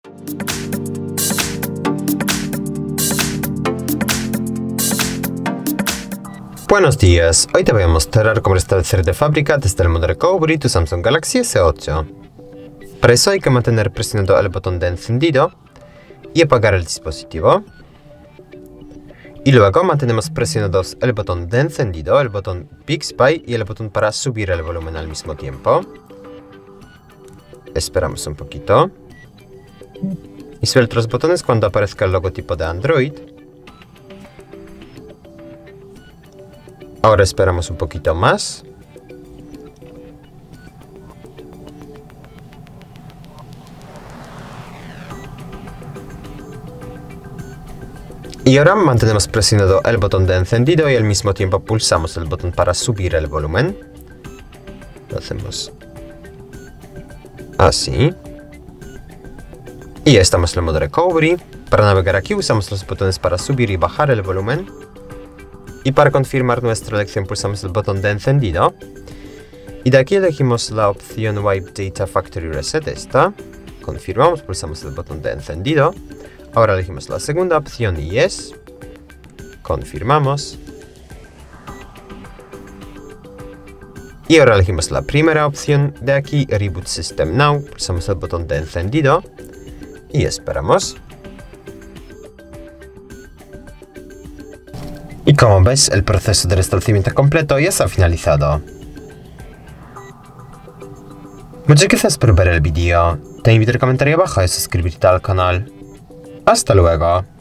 Buenos días, hoy te voy a mostrar cómo restablecer de fábrica desde el modo recovery tu Samsung Galaxy S8. Para eso hay que mantener presionado el botón de encendido y apagar el dispositivo. Y luego mantenemos presionados el botón de encendido, el botón Bixby y el botón para subir el volumen al mismo tiempo. Esperamos un poquito. Y suelto los botones cuando aparezca el logotipo de Android. Ahora esperamos un poquito más. Y ahora mantenemos presionado el botón de encendido y al mismo tiempo pulsamos el botón para subir el volumen. Lo hacemos así. Y ya estamos en el modo recovery. Para navegar aquí usamos los botones para subir y bajar el volumen. Y para confirmar nuestra elección pulsamos el botón de encendido. Y de aquí elegimos la opción Wipe Data Factory Reset, esta. Confirmamos, pulsamos el botón de encendido. Ahora elegimos la segunda opción Yes. Confirmamos. Y ahora elegimos la primera opción de aquí, Reboot System Now. Pulsamos el botón de encendido. Y esperamos. Y como ves, el proceso de restablecimiento completo ya está finalizado. Muchas gracias por ver el vídeo. Te invito a comentar abajo y suscribirte al canal. Hasta luego.